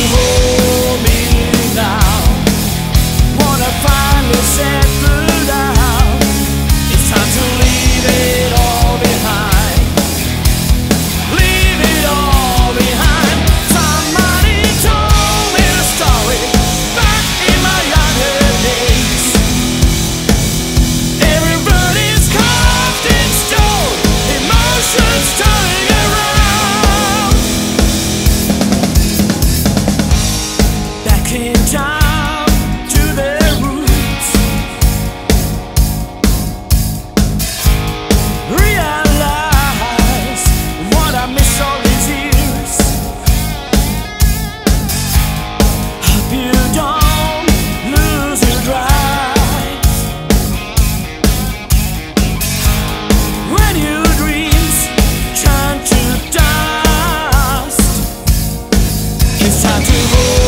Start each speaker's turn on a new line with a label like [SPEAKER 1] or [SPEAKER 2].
[SPEAKER 1] hold me now. Wanna finally settle down. It's time to leave it all behind. Leave it all behind. Somebody told me a story back in my younger days. Everybody's carved in stone, emotions turning around. Back in time to their roots. Realize what I miss all these years. Hope you don't lose your drive when your dreams turn to dust. It's time to hold